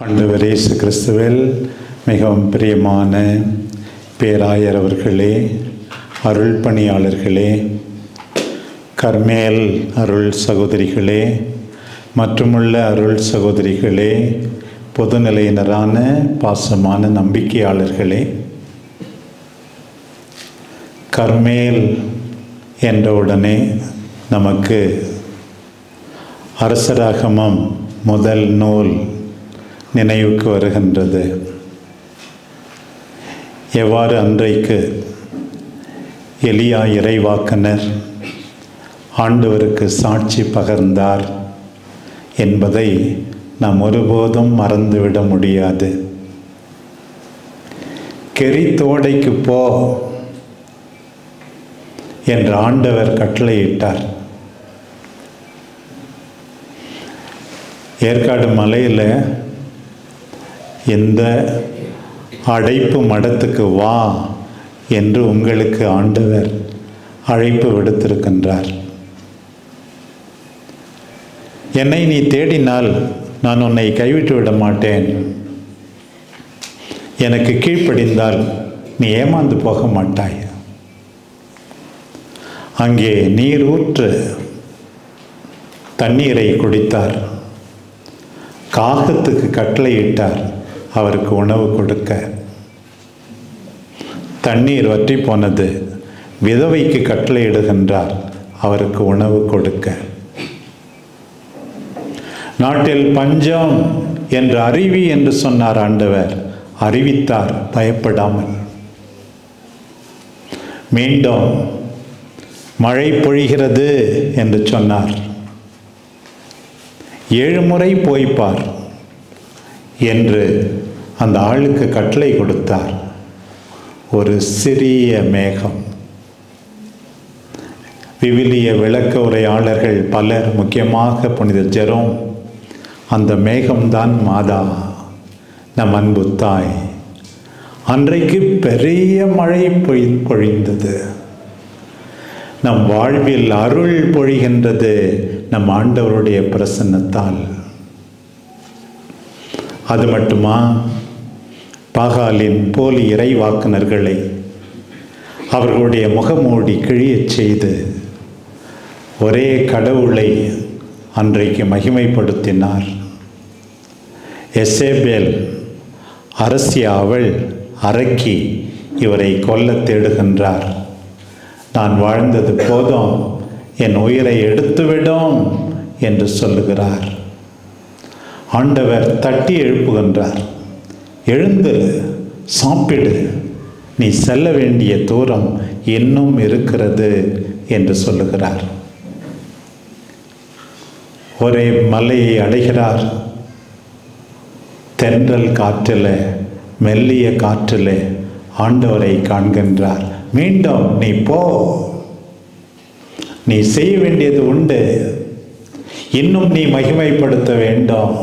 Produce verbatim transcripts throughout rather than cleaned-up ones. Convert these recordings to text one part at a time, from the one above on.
ஆண்டவர் இயேசு கிறிஸ்துவில் மிகவும் பிரியமான பேராயர் அவர்களே, அருள் பணியாளர்களே, கர்மேல் அருள் சகோதரிகளே மற்றுமுள்ள அருள் சகோதரிகளே, பொதுநிலையினரான பாசமான நம்பிக்கையாளர்களே, கர்மேல் என்றவுடனே நமக்கு அரசராகமம் முதல் நூல் நினைவுக்கு வருகின்றது. எவ்வாறு அன்றைக்கு எலியா இறைவாக்கினர் ஆண்டவருக்கு சாட்சி பகர்ந்தார் என்பதை நாம் ஒருபோதும் மறந்துவிட முடியாது. கெரித்தோடைக்கு போ என்று ஆண்டவர் கட்டளையிட்டார். ஏற்காடு மலையில் எந்த அழைப்பு மடத்துக்கு வா என்று உங்களுக்கு ஆண்டவர் அழைப்பு விடுத்திருக்கின்றார். என்னை நீ தேடினால் நான் உன்னை கைவிட்டு விட மாட்டேன். எனக்கு கீழ்ப்படிந்தால் நீ ஏமாந்து போக மாட்டாய். அங்கே நீர் ஊற்று தண்ணீரை குடித்தார். காகத்துக்கு கட்டளையிட்டார் அவருக்கு உணவு கொடுக்க. தண்ணீர் வற்றி போனது. விதவைக்கு கட்டளையிடுகின்றார் அவருக்கு உணவு கொடுக்க. நாட்டில் பஞ்சம் என்று அறிவி என்று சொன்னார் ஆண்டவர். அறிவித்தார் பயப்படாமல். மீண்டும் மழை பொழிகிறது என்று சொன்னார். ஏழு முறை போய்ப்பார் என்று அந்த ஆளுக்கு கட்டளை கொடுத்தார். ஒரு சிறிய மேகம். விவிலிய விளக்க உரையாளர்கள் பலர், முக்கியமாக புனித ஜெரோம், அந்த மேகம்தான் மாதா, நம் அன்பு தாய். அன்றைக்கு பெரிய மழை பொய் பொழிந்தது. நம் வாழ்வில் அருள் பொழிகின்றது நம் ஆண்டவருடைய பிரசன்னத்தால். அது மட்டுமா, பாகாலின் போலி இறைவாக்குனர்களை அவர்களுடைய முகமூடி கிழியச் செய்து ஒரே கடவுளை அன்றைக்கு மகிமைப்படுத்தினார். எசேபேல் அரசி அவள் அரக்கி இவரை கொல்ல தேடுகின்றார். நான் வாழ்ந்தது போதும், என் உயிரை எடுத்துவிடும் என்று சொல்லுகிறார். ஆண்டவர் தட்டி எழுப்புகின்றார். எழுந்து சாப்பிடு, நீ செல்ல வேண்டிய தூரம் இன்னும் இருக்கிறது என்று சொல்லுகிறார். ஒரே மலையை அடைகிறார். தென்றல் காற்றில், மெல்லிய காற்றில் ஆண்டவரை காண்கின்றார். மீண்டும் நீ போ, நீ செய்ய வேண்டியது உண்டு, இன்னும் நீ மகிமைப்படுத்த வேண்டும்.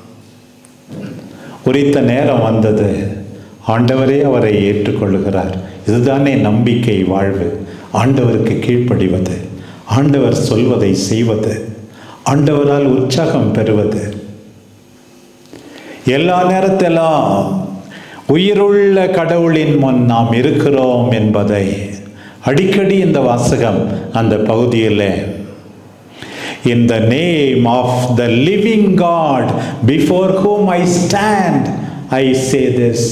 குறித்த நேரம் வந்தது. ஆண்டவரே அவரை ஏற்றுக்கொள்கிறார். இதுதானே நம்பிக்கை வாழ்வு. ஆண்டவருக்கு கீழ்ப்படிவது, ஆண்டவர் சொல்வதை செய்வது, ஆண்டவரால் உற்சாகம் பெறுவது. எல்லா நேரத்திலும் உயிருள்ள கடவுளின் முன் நாம் இருக்கிறோம் என்பதை அடிக்கடி இந்த வாசகம் அந்த பகுதியில், in the name of the living God before whom I stand, I say this.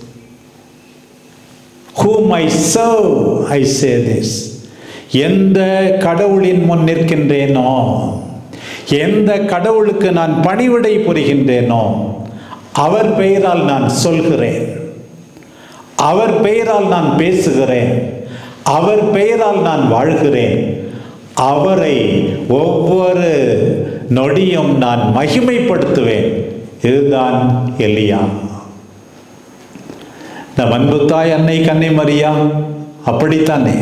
Whom I serve, I say this. எந்த கடவுளின் முன் நிற்கின்றேனோ, எந்த கடவுளுக்கு நான் பணிவிடை புரிகின்றேனோ, அவர் பெயரால் நான் சொல்கிறேன், அவர் பெயரால் நான் பேசுகிறேன், அவர் பெயரால் நான் வாழ்கிறேன். அவரை ஒவ்வொரு நொடியும் நான் மகிமைப்படுத்துவேன். இதுதான் எலியா. நம் அன்பு தாய் அன்னை கன்னை மரியா அப்படித்தானே.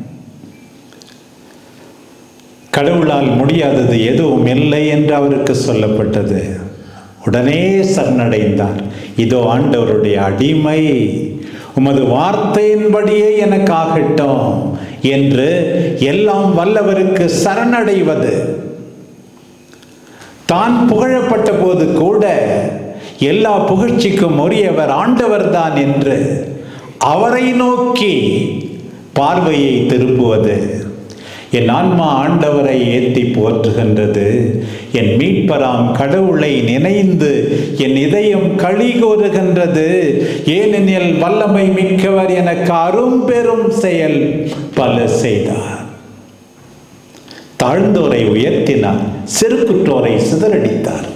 கடவுளால் முடியாதது எதுவும் இல்லை என்று அவருக்கு சொல்லப்பட்டது. உடனே சரணடைந்தார். இதோ ஆண்டவருடைய அடிமை, உமது வார்த்தையின்படியே எனக்கு ஆகட்டும் என்று எல்லாம் வல்லவருக்கு சரணடைவது. தான் புகழப்பட்ட போது கூட எல்லா புகழ்ச்சிக்கும் உரியவர் ஆண்டவர் தான் என்று அவரை நோக்கி பார்வையை திருப்புவது. என் ஆன்மா ஆண்டவரை ஏத்தி போற்றுகின்றது. என் மீட்பராம் கடவுளை நினைந்து என் இதயம் களி கூறுகின்றது. ஏனெனில் வல்லமை மிக்கவர் எனக்கு அரும்பெரும் செயல் பல செய்தார். தாழ்ந்தோரை உயர்த்தினார், செருக்குற்றோரை சிதறடித்தார்.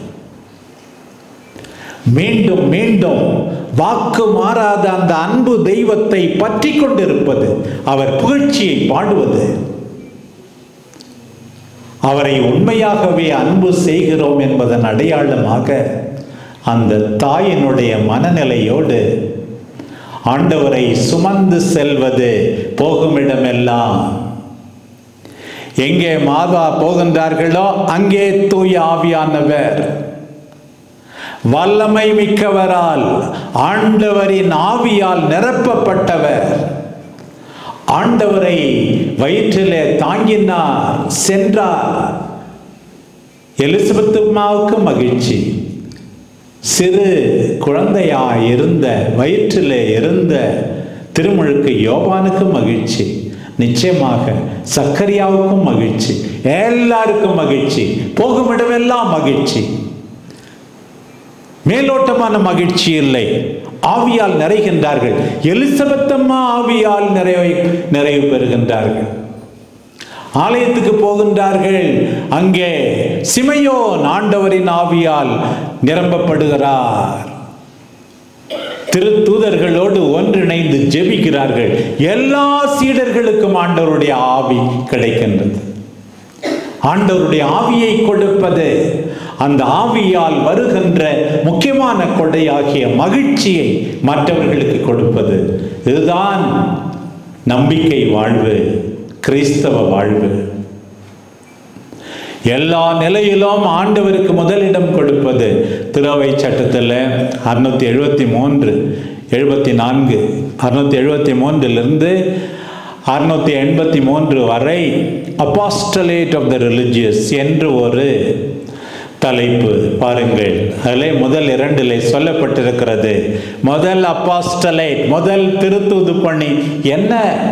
மீண்டும் மீண்டும் வாக்கு மாறாத அந்த அன்பு தெய்வத்தை பற்றி கொண்டிருப்பது, அவர் புகழ்ச்சியை பாடுவது, அவரை உண்மையாகவே அன்பு செய்கிறோம் என்பதன் அடையாளமாக அந்த தாயினுடைய மனநிலையோடு ஆண்டவரை சுமந்து செல்வது. போகுமிடமெல்லாம் எங்கே மாதா போகின்றார்களோ அங்கே தூய ஆவியானவர் வல்லமை மிக்கவரால் ஆண்டவரின் ஆவியால் நிரப்பப்பட்டவர் ஆண்டவரை வயிற்றிலே தாங்கினார், சென்றார். எலிசபெத் அம்மாவுக்கு மகிழ்ச்சி. சிறு குழந்தையாய் இருந்த வயிற்றிலே இருந்த திருமுழுக்கு யோவானுக்கு மகிழ்ச்சி. நிச்சயமாக சக்கரியாவுக்கும் மகிழ்ச்சி. எல்லாருக்கும் மகிழ்ச்சி. போகுமிடமெல்லாம் மகிழ்ச்சி. மேலோட்டமான மகிழ்ச்சி இல்லை, ஆவியால் நிறைகின்றார்கள். எலிசபெத் அம்மா ஆவியால் நிறைவு நிறைவு பெறுகின்றார்கள். ஆலயத்துக்கு போகின்றார்கள். அங்கே சிமையோன் ஆண்டவரின் ஆவியால் நிரம்பப்படுகிறார். திருத்தூதர்களோடு ஒன்றிணைந்து ஜெபிக்கிறார்கள். எல்லா சீடர்களுக்கும் ஆண்டவருடைய ஆவி கிடைக்கின்றது. ஆண்டவருடைய ஆவியை கொடுப்பது, அந்த ஆவியால் வருகின்ற முக்கியமான கொடையாகிய மகிழ்ச்சியை மற்றவர்களுக்கு கொடுப்பது, இதுதான் நம்பிக்கை வாழ்வு, கிறிஸ்தவ வாழ்வு. எல்லா நிலையிலும் ஆண்டவருக்கு முதலிடம் கொடுப்பது. திருவை சட்டத்தில் அறுநூத்தி எழுபத்தி மூன்று எழுபத்தி நான்கு அறுநூத்தி எழுபத்தி மூன்றிலிருந்து அறுநூத்தி எண்பத்தி மூன்று வரை அப்பாஸ்டலேட் ஆஃப் த ரிலிஜியஸ் என்று ஒரு தலைப்பு பாருங்கள். அதில் முதல் இரண்டிலே சொல்லப்பட்டிருக்கிறது. முதல் அப்பாஸ்டலேட், முதல் திருத்தூது பணி என்ன?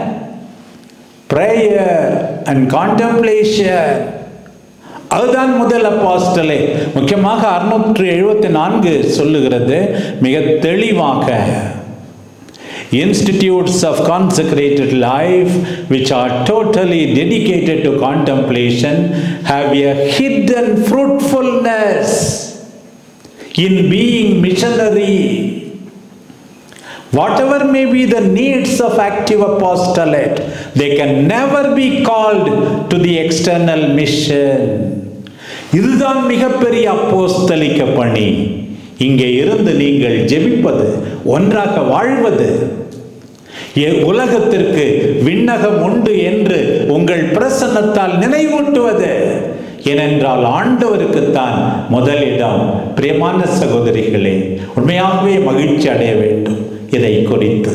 Prayer and contemplation. அதுதான் முதல் அப்போஸ்தலே. முக்கியமாக அறுநூற்று எழுபத்தி நான்கு சொல்லுகிறது மிக தெளிவாக, institutes of consecrated life which are totally dedicated to contemplation have a hidden fruitfulness in being missionary. Whatever may be the needs of active apostolate, they can never be called to the external mission. இதுதான் மிகப்பெரிய அப்போஸ்தலிக்க பணி. இங்கே இருந்து நீங்கள் ஜெபிப்பது, ஒன்றாக வாழ்வது, உலகத்திற்கு விண்ணகம் உண்டு என்று உங்கள் பிரசன்னத்தால் நினைவூட்டுவது. ஏனென்றால் ஆண்டவருக்குத்தான் முதலிடம். பிரியமான சகோதரிகளே, உண்மையாகவே மகிழ்ச்சி அடைய வேண்டும் இதை குறித்து.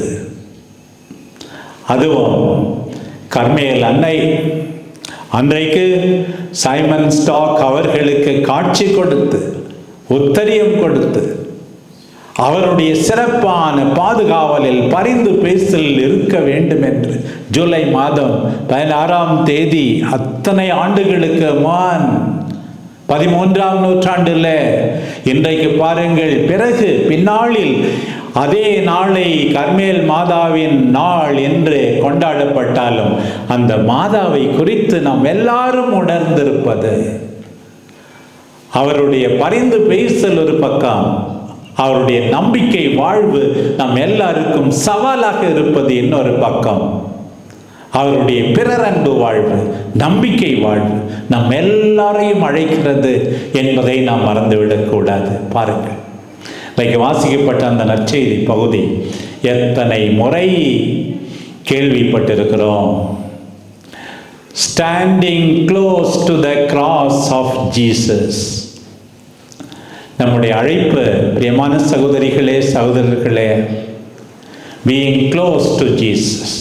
அதுவும் கர்மேல் அன்னை அன்றைக்கு சைமன் ஸ்டாக் அவர்களுக்கு காட்சி கொடுத்து, உத்தரியம் கொடுத்து, அவருடைய சிறப்பான பாதுகாவலில் பரிந்து பேசலில் இருக்க வேண்டும் என்று ஜூலை மாதம் பதினாறாம் தேதி அத்தனை ஆண்டுகளுக்கு முன் பதிமூன்றாம் நூற்றாண்டில், இன்றைக்கு பாருங்கள், பிறகு பின்னாளில் அதே நாளை கர்மேல் மாதாவின் நாள் என்று கொண்டாடப்பட்டாலும் அந்த மாதாவை குறித்து நாம் எல்லாரும் உணர்ந்திருப்பது, அவருடைய பரிந்து பேசல் ஒரு பக்கம், அவருடைய நம்பிக்கை வாழ்வு நம் எல்லாருக்கும் சவாலாக இருப்பது இன்னொரு பக்கம். அவருடைய பிறர் அன்பு வாழ்வு, நம்பிக்கை வாழ்வு நம் எல்லாரையும் அழைக்கிறது என்பதை நாம் மறந்துவிடக்கூடாது. பாருங்கள், இன்றைக்கு வாசிக்கப்பட்ட அந்த நற்செய்தி பகுதி எத்தனை முறை கேள்விப்பட்டிருக்கிறோம். Standing close to the cross of Jesus. நம்முடைய அழைப்பு, பிரியமான சகோதரிகளே, சகோதரர்களே, பீயிங் க்ளோஸ் டு ஜீசஸ்,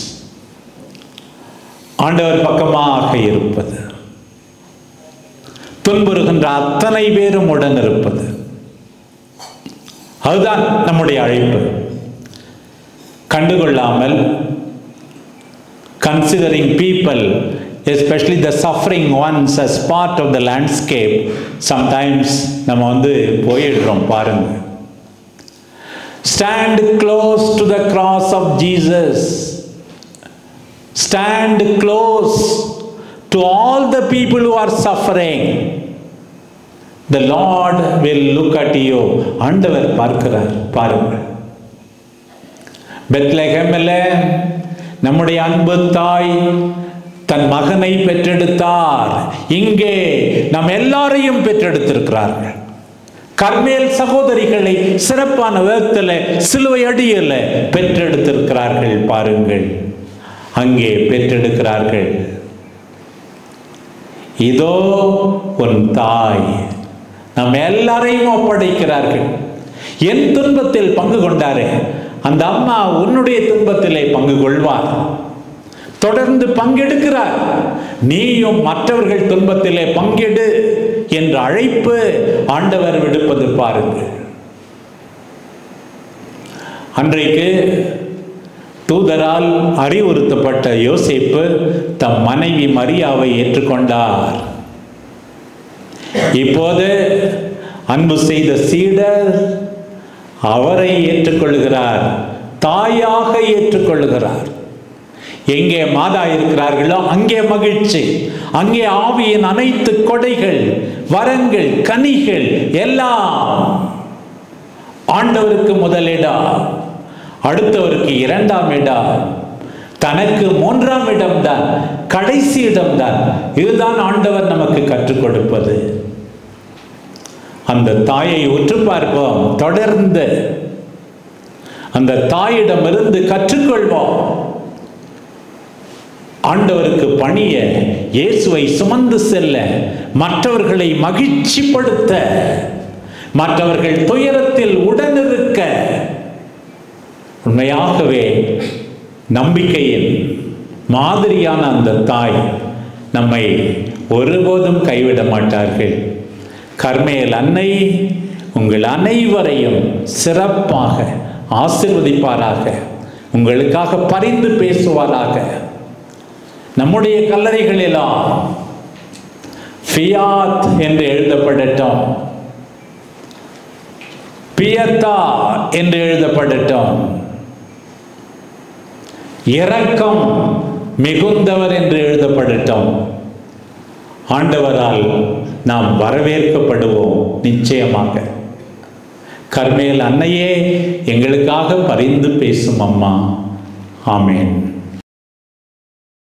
ஆண்டவர் பக்கமாக இருப்பது, துன்புறுகின்ற அத்தனை பேரும் உடன் இருப்பது, அதுதான் நம்முடைய அழைப்பு. கண்டுகொள்ளாமல், considering people, especially the suffering ones, as part of the landscape, sometimes நம்ம வந்து போயிடுறோம். பாருங்க, stand close to the cross of Jesus. Stand close to all the people who are suffering. The Lord will look at you. ஆண்டவர் பார்க்கிறார். பாருங்க, பெத்லகேமில் நம்முடைய அன்பு தாய் தன் மகனை பெற்றெடுத்தார். இங்கே நம் எல்லாரையும் பெற்றெடுத்திருக்கிறார்கள். கர்மேல் சகோதரிகளை சிறப்பான விதத்தில் சிலுவை அடியில் பெற்றெடுத்திருக்கிறார்கள். பாருங்கள், அங்கே பெற்றெடுக்கிறார்கள். இதோ உன் தாய். நம்ம எல்லாரையும் ஒப்படைக்கிறார்கள். என் துன்பத்தில் பங்கு கொண்டாரே அந்த அம்மா உன்னுடைய துன்பத்திலே பங்கு கொள்வார். தொடர்ந்து பங்கெடுக்கிறார். நீயும் மற்றவர்கள் துன்பத்திலே பங்கெடு என்ற அழைப்பு ஆண்டவர் விடுப்பது பாருங்கள். அன்றைக்கு தூதரால் அறிவுறுத்தப்பட்ட யோசேப்பு தம் மனைவி மரியாவை ஏற்றுக்கொண்டார். இப்போது அன்பு செய்த சீடர் அவரை ஏற்றுக்கொள்கிறார், தாயாக ஏற்றுக்கொள்கிறார். எங்கே மாதா இருக்கிறார்களோ அங்கே மகிழ்ச்சி, அங்கே ஆவியின் அனைத்து கொடைகள், வரங்கள், கனிகள் எல்லாம். ஆண்டவருக்கு முதலிடம், அடுத்தவருக்கு இரண்டாம் இடம், தனக்கு மூன்றாம் இடம்தான், கடைசி இடம்தான். இதுதான் ஆண்டவர் நமக்கு கற்றுக் கொடுப்பது. அந்த தாயை உற்று பார்ப்போம். தொடர்ந்து அந்த தாயிடமிருந்து கற்றுக்கொள்வோம். ஆண்டவருக்கு பணிய, இயேசுவை சுமந்து செல்ல, மற்றவர்களை மகிழ்ச்சிப்படுத்த, மற்றவர்கள் துயரத்தில் உடனிருக்க, உண்மையாகவே நம்பிக்கையின் மாதிரியான அந்த தாய் நம்மை ஒருபோதும் கைவிட மாட்டார்கள். கர்மேல் அன்னை உங்கள் அனைவரையும் சிறப்பாக ஆசீர்வதிப்பாராக, உங்களுக்காக பரிந்து பேசுவாராக. நம்முடைய கல்லறைகளெல்லாம் ஃபியாத் என்று எழுதப்படட்டும், பியத்தா என்று எழுதப்படட்டும், இரக்கம் மிகுந்தவர் என்று எழுதப்படட்டும். ஆண்டவரால் நாம் வரவேற்கப்படுவோம் நிச்சயமாக. கர்மேல் அன்னையே எங்களுக்காக பரிந்து பேசும் அம்மா. ஆமேன்.